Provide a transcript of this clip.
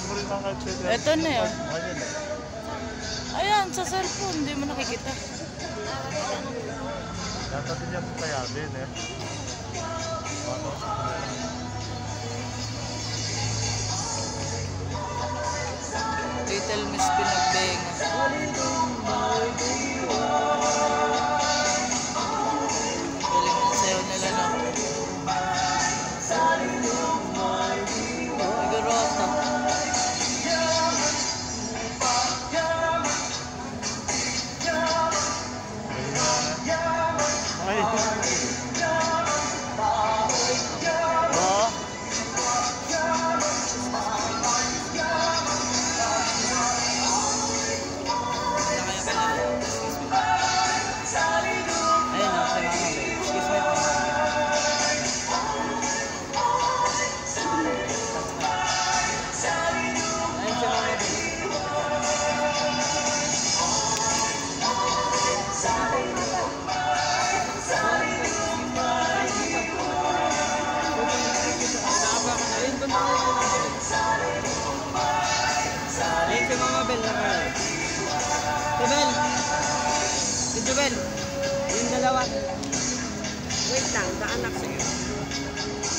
mo rin ang kahit pwede. Ito na yun. Ayan. Ayan, sa cellphone. Hindi mo nakikita. Dapat din yan kaya din eh. Ano? Little Miss Pinagbenga. Galing ng sayo nila, no? Nagurota. Ay. Ayun si Mama Bel na kayo. Si Bel! Si Jubel! Yung dalawa. Wait lang, kaanak sa'yo.